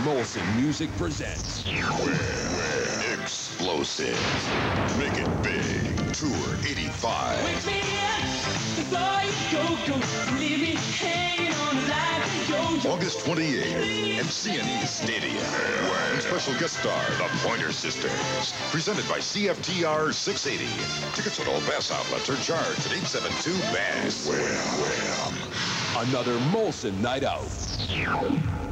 Molson Music presents Wham Explosive. Make it big. Tour 85. Wake me up before you go. Leave me hanging on a line. Yo. August 28th at CNE Stadium. And special guest star, the Pointer Sisters. Presented by CFTR 680. Tickets at all Bass outlets are charged at 872 Bass. another Molson night out.